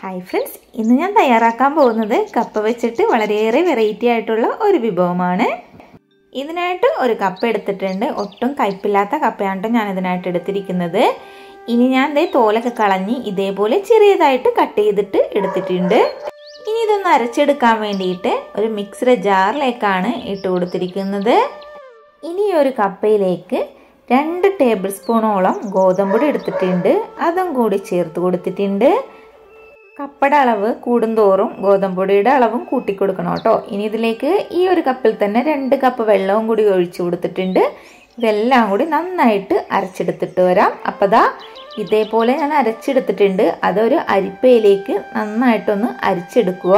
Hi friends, ഇന്ന് ഞാൻ തയ്യാറാക്കാൻ പോകുന്നത് കപ്പ വെച്ചിട്ട് വളരെയേറെ വെറൈറ്റി ആയിട്ടുള്ള ഒരു വിഭവമാണ്. ഇതിനായിട്ട് ഒരു കപ്പ എടുത്തിട്ടുണ്ട്. ഒട്ടും കയ്പില്ലാത്ത കപ്പയാണ് ഞാൻ ഇതിനായിട്ട് എടുത്തിരിക്കുന്നത്. ഇനി ഞാൻ തോലൊക്കെ കളഞ്ഞ് ഇതേപോലെ ചെറിയതായിട്ട് കട്ട് ചെയ്തിട്ട് എടുത്തിട്ടുണ്ട്. ഇനി ഇതൊന്ന് അരച്ചെടുക്കാൻ വേണ്ടിയിട്ട് ഒരു മിക്സിയുടെ ജാറിലേക്കാണ് ഇട്ട് കൊടുത്തിരിക്കുന്നത്. ഇനി ഒരു കപ്പയിലേക്ക് 2 ടേബിൾ സ്പൂണോളം ഗോതമ്പൊടി എടുത്തിട്ടുണ്ട്. അതും കൂടി ചേർത്ത് കൊടുത്തിട്ടുണ്ട്. കപ്പയുടെ അളവ് കൂടുന്തോറും ഗോതമ്പൊടിയുടെ അളവും കൂട്ടിക്കൊടുക്കണം കേട്ടോ. ഇനി ഇതിലേക്ക് ഈ ഒരു കപ്പിൽ തന്നെ 2 കപ്പ് വെള്ളവും കൂടി ഒഴിച്ചു കൊടുത്തിട്ടുണ്ട്. ഇതെല്ലാം കൂടി നന്നായിട്ട് അരച്ചെടുത്തിട്ട് വരാം. അപ്പോൾ ദാ ഇതേപോലെ ഞാൻ അരച്ചെടുത്തിട്ടുണ്ട്. അതൊരു അരിപ്പയിലേക്ക് നന്നായിട്ടൊന്ന് അരിച്ചെടുക്കുക.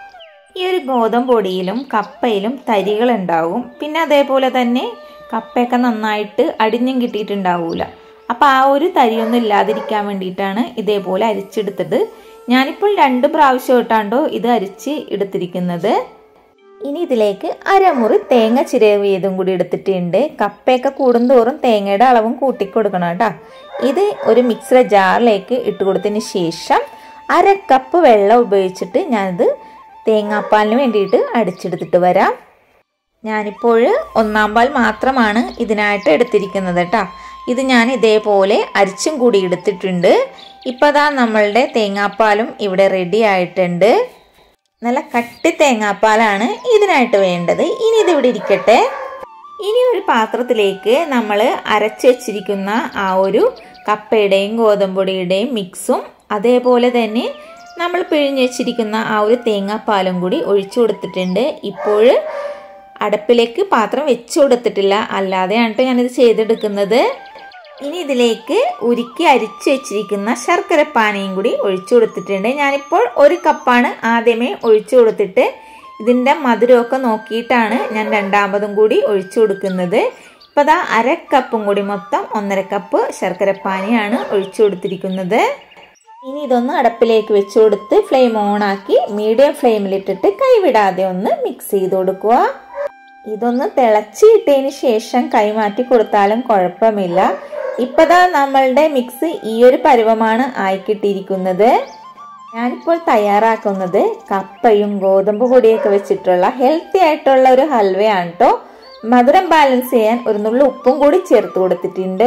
ഈ ഒരു ഗോതമ്പൊടിയിലും കപ്പയിലും തരികളുണ്ടാവും. പിന്നെ അതേപോലെ തന്നെ കപ്പയൊക്കെ നന്നായിട്ട് അടിഞ്ഞും കിട്ടിയിട്ടുണ്ടാവൂല. അപ്പോൾ ആ ഒരു തരിയൊന്നും ഇല്ലാതിരിക്കാൻ വേണ്ടിയിട്ടാണ് ഇതേപോലെ അരിച്ചെടുത്തത്. ഞാനിപ്പോൾ 2 പ്രാവശ്യമായിട്ടാണ്ടോ ഇത് അരിച്ച് എടുത്തിരിക്കുന്നത്. ഇനി ഇതിലേക്ക് അരമുറി തേങ്ങ ചിരവിയതും കൂടി എടുത്തിട്ടുണ്ട്. കപ്പയൊക്കെ കൂടുന്തോറും തേങ്ങയുടെ അളവും കൂട്ടിക്കൊടുക്കണം കേട്ടോ. ഇത് ഒരു മിക്സിയുടെ ജാറിലേക്ക് ഇട്ട് കൊടുത്തതിന് ശേഷം 1/2 കപ്പ് വെള്ളം ഉപയോഗിച്ചിട്ട് ഞാനിത് തേങ്ങാപ്പാലിന് വേണ്ടിയിട്ട് അടിച്ചെടുത്തിട്ട് വരാം. ഞാനിപ്പോൾ 1/4 പാൽ മാത്രമാണ് ഇതിനായിട്ട് എടുത്തിരിക്കുന്നത് കേട്ടോ. ഇത് ഞാൻ ഇതേപോലെ അരിച്ചും കൂടി എടുത്തിട്ടുണ്ട്. ഇപ്പോൾ ദാ നമ്മളുടെ തേങ്ങാപ്പാലും ഇവിടെ റെഡി ആയിട്ടുണ്ട്. നല്ല കട്ടി തേങ്ങാപ്പാലാണ് ഇതിനായിട്ട് വേണ്ടത്. ഇനി ഇതിവിടെ ഇരിക്കട്ടെ. ഇനി ഒരു പാത്രത്തിലേക്ക് നമ്മൾ അരച്ച് വെച്ചിരിക്കുന്ന ആ ഒരു കപ്പയുടെയും ഗോതമ്പൊടിയുടെയും മിക്സും അതേപോലെ തന്നെ നമ്മൾ പിഴിഞ്ഞ് വെച്ചിരിക്കുന്ന ആ ഒരു തേങ്ങാപ്പാലും കൂടി ഒഴിച്ചു കൊടുത്തിട്ടുണ്ട്. ഇപ്പോൾ അടുപ്പിലേക്ക് പാത്രം വെച്ചു കൊടുത്തിട്ടില്ല, അല്ലാതെയാണ് ഞാനിത് ചെയ്തെടുക്കുന്നത്. ഇനി ഇതിലേക്ക് ഉരുക്കി അരിച്ചു വെച്ചിരിക്കുന്ന ശർക്കരപ്പാനിയും കൂടി ഒഴിച്ചു കൊടുത്തിട്ടുണ്ട്. ഞാനിപ്പോൾ 1 കപ്പാണ് ആദ്യമേ ഒഴിച്ചു കൊടുത്തിട്ട് ഇതിൻ്റെ മധുരമൊക്കെ നോക്കിയിട്ടാണ് ഞാൻ രണ്ടാമതും കൂടി ഒഴിച്ചു കൊടുക്കുന്നത്. ഇപ്പോൾ ദാ 1/2 കപ്പും കൂടി മൊത്തം 1.5 കപ്പ് ശർക്കരപ്പാനിയാണ് ഒഴിച്ചു കൊടുത്തിരിക്കുന്നത്. ഇനി ഇതൊന്ന് അടുപ്പിലേക്ക് വെച്ചു കൊടുത്ത് ഫ്ലെയിം ഓണാക്കി മീഡിയം ഫ്ലെയിമിലിട്ടിട്ട് കൈവിടാതെ ഒന്ന് മിക്സ് ചെയ്ത് കൊടുക്കുക. ഇതൊന്ന് തിളച്ചിട്ടതിന് ശേഷം കൈമാറ്റി കൊടുത്താലും കുഴപ്പമില്ല. ഇപ്പതാ നമ്മളുടെ മിക്സ് ഈ ഒരു പരുവമാണ് ആയിക്കിട്ടിരിക്കുന്നത്. ഞാനിപ്പോൾ തയ്യാറാക്കുന്നത് കപ്പയും ഗോതമ്പ് പൊടിയൊക്കെ വെച്ചിട്ടുള്ള ഹെൽത്തി ആയിട്ടുള്ള ഒരു ഹൽവയാണ് കേട്ടോ. മധുരം ബാലൻസ് ചെയ്യാൻ ഒരു നുള്ളു ഉപ്പും കൂടി ചേർത്ത് കൊടുത്തിട്ടുണ്ട്.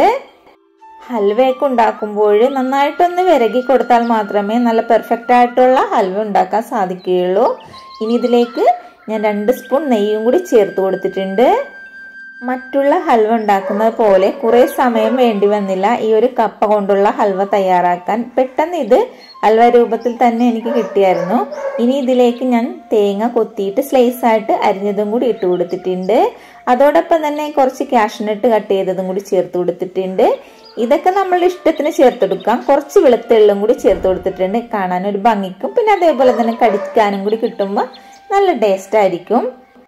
ഹൽവയൊക്കെ ഉണ്ടാക്കുമ്പോൾ നന്നായിട്ടൊന്ന് വിരകി കൊടുത്താൽ മാത്രമേ നല്ല പെർഫെക്റ്റ് ആയിട്ടുള്ള ഹൽവ ഉണ്ടാക്കാൻ സാധിക്കുകയുള്ളൂ. ഇനി ഇതിലേക്ക് ഞാൻ 2 സ്പൂൺ നെയ്യും കൂടി ചേർത്ത് കൊടുത്തിട്ടുണ്ട്. മറ്റുള്ള ഹൽവ ഉണ്ടാക്കുന്നത് പോലെ കുറേ സമയം വേണ്ടി വന്നില്ല ഈ ഒരു കപ്പ കൊണ്ടുള്ള ഹൽവ തയ്യാറാക്കാൻ. പെട്ടെന്ന് ഇത് ഹൽവ രൂപത്തിൽ തന്നെ എനിക്ക് കിട്ടിയായിരുന്നു. ഇനി ഇതിലേക്ക് ഞാൻ തേങ്ങ കൊത്തിയിട്ട് സ്ലൈസ് ആയിട്ട് അരിഞ്ഞതും കൂടി ഇട്ട് കൊടുത്തിട്ടുണ്ട്. അതോടൊപ്പം തന്നെ കുറച്ച് കാഷ്നട്ട് കട്ട് ചെയ്തതും കൂടി ചേർത്ത് കൊടുത്തിട്ടുണ്ട്. ഇതൊക്കെ നമ്മളുടെ ഇഷ്ടത്തിന് ചേർത്തെടുക്കാം. കുറച്ച് വെളുത്തുള്ളും കൂടി ചേർത്ത് കൊടുത്തിട്ടുണ്ട്. കാണാനൊരു ഭംഗിക്കും പിന്നെ അതേപോലെ തന്നെ കടിക്കാനും കൂടി കിട്ടുമ്പോൾ നല്ല ടേസ്റ്റ് ആയിരിക്കും.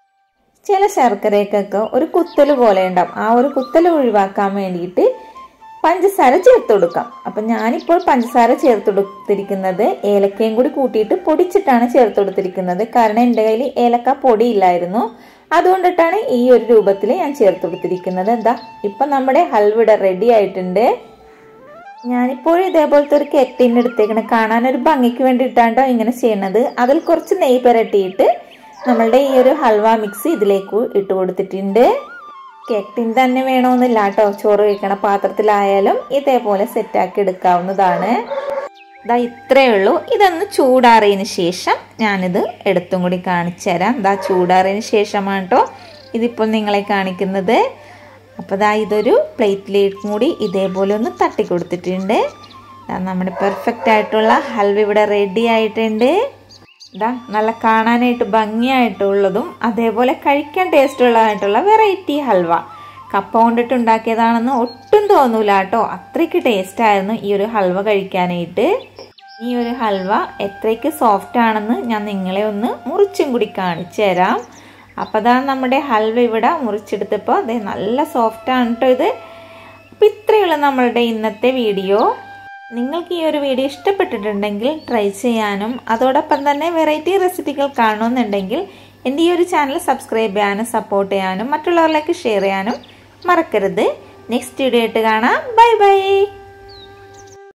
ചില ശർക്കരയ്ക്കൊക്കെ ഒരു കുത്തൽ പോലെ ഉണ്ടാവും. ആ ഒരു കുത്തൽ ഒഴിവാക്കാൻ വേണ്ടിയിട്ട് പഞ്ചസാര ചേർത്ത് കൊടുക്കാം. അപ്പം ഞാനിപ്പോൾ പഞ്ചസാര ചേർത്ത് കൊടുത്തിരിക്കുന്നത് ഏലക്കയും കൂടി കൂട്ടിയിട്ട് പൊടിച്ചിട്ടാണ് ചേർത്ത് കൊടുത്തിരിക്കുന്നത്. കാരണം എൻ്റെ കയ്യിൽ ഏലക്ക പൊടിയില്ലായിരുന്നു. അതുകൊണ്ടിട്ടാണ് ഈ ഒരു രൂപത്തിൽ ഞാൻ ചേർത്ത് കൊടുത്തിരിക്കുന്നത്. എന്താ ഇപ്പം നമ്മുടെ ഹൽവ റെഡി ആയിട്ടുണ്ട്. ഞാനിപ്പോൾ ഇതേപോലത്തെ ഒരു കേക്ക് ടിൻ എടുത്തേക്കണം. കാണാനൊരു ഭംഗിക്ക് വേണ്ടിയിട്ടാണ്ടോ ഇങ്ങനെ ചെയ്യണത്. അതിൽ കുറച്ച് നെയ്യ് പുരട്ടിയിട്ട് നമ്മളുടെ ഈ ഒരു ഹൽവ മിക്സ് ഇതിലേക്ക് ഇട്ട് കൊടുത്തിട്ടുണ്ട്. കേക്ക് ടിൻ തന്നെ വേണമെന്നില്ല കേട്ടോ. ചോറ് വയ്ക്കണ പാത്രത്തിലായാലും ഇതേപോലെ സെറ്റാക്കി എടുക്കാവുന്നതാണ്. ഇതാ ഇത്രയേ ഉള്ളൂ. ഇതൊന്ന് ചൂടാറിയതിന് ശേഷം ഞാനിത് എടുത്തും കൂടി കാണിച്ചു തരാം. ഇതാ ചൂടാറിയതിന് ശേഷമാണ് കേട്ടോ ഇതിപ്പോൾ നിങ്ങളെ കാണിക്കുന്നത്. അപ്പോൾ ദാ ഇതൊരു പ്ലേറ്റിലേക്കും കൂടി ഇതേപോലെ ഒന്ന് തട്ടി കൊടുത്തിട്ടുണ്ട്. നമ്മുടെ പെർഫെക്റ്റ് ആയിട്ടുള്ള ഹൽവ ഇവിടെ റെഡി ആയിട്ടുണ്ട്. ഇതാ നല്ല കാണാനായിട്ട് ഭംഗിയായിട്ടുള്ളതും അതേപോലെ കഴിക്കാൻ ടേസ്റ്റുള്ളതായിട്ടുള്ള വെറൈറ്റി ഹൽവ. കപ്പ കൊണ്ടിട്ട് ഉണ്ടാക്കിയതാണെന്ന് ഒട്ടും തോന്നൂല കേട്ടോ. അത്രയ്ക്ക് ടേസ്റ്റ് ആയിരുന്നു ഈ ഒരു ഹൽവ കഴിക്കാനായിട്ട്. ഈ ഒരു ഹൽവ എത്രയ്ക്ക് സോഫ്റ്റ് ആണെന്ന് ഞാൻ നിങ്ങളെ ഒന്ന് മുറിച്ചും കൂടി കാണിച്ചു തരാം. അപ്പോൾ അതാ നമ്മുടെ ഹൽവ ഇവിടെ മുറിച്ചെടുത്തപ്പോൾ അതെ നല്ല സോഫ്റ്റ് ആണ് കേട്ടോ ഇത്. അപ്പോൾ ഇത്രയുള്ള നമ്മളുടെ ഇന്നത്തെ വീഡിയോ. നിങ്ങൾക്ക് ഈ ഒരു വീഡിയോ ഇഷ്ടപ്പെട്ടിട്ടുണ്ടെങ്കിൽ ട്രൈ ചെയ്യാനും അതോടൊപ്പം തന്നെ വെറൈറ്റി റെസിപ്പികൾ കാണണമെന്നുണ്ടെങ്കിൽ എൻ്റെ ഈ ഒരു ചാനൽ സബ്സ്ക്രൈബ് ചെയ്യാനും സപ്പോർട്ട് ചെയ്യാനും മറ്റുള്ളവരിലേക്ക് ഷെയർ ചെയ്യാനും മറക്കരുത്. നെക്സ്റ്റ് വീഡിയോ ആയിട്ട് കാണാം. Bye by.